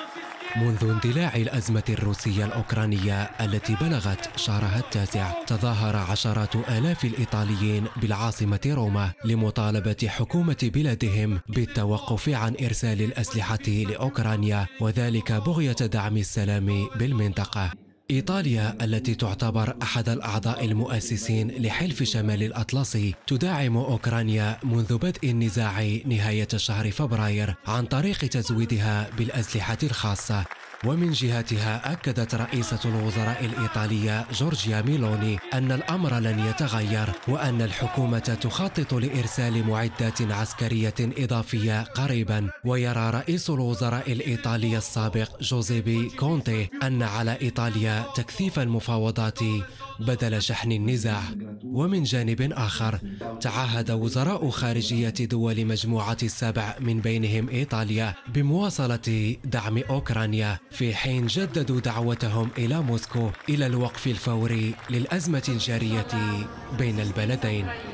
منذ اندلاع الأزمة الروسية الأوكرانية التي بلغت شهرها التاسع، تظاهر عشرات آلاف الإيطاليين بالعاصمة روما لمطالبة حكومة بلادهم بالتوقف عن إرسال الأسلحة لأوكرانيا، وذلك بغية دعم السلام بالمنطقة. إيطاليا التي تعتبر أحد الأعضاء المؤسسين لحلف شمال الأطلسي تدعم أوكرانيا منذ بدء النزاع نهاية شهر فبراير عن طريق تزويدها بالأسلحة الخاصة. ومن جهتها أكدت رئيسة الوزراء الإيطالية جورجيا ميلوني أن الأمر لن يتغير، وأن الحكومة تخطط لإرسال معدات عسكرية إضافية قريبا. ويرى رئيس الوزراء الإيطالي السابق جوزيبي كونتي أن على إيطاليا تكثيف المفاوضات بدل شحن النزاع. ومن جانب آخر، تعهد وزراء خارجية دول مجموعة السبع من بينهم إيطاليا بمواصلة دعم أوكرانيا، في حين جددوا دعوتهم إلى موسكو إلى الوقف الفوري للأزمة الجارية بين البلدين.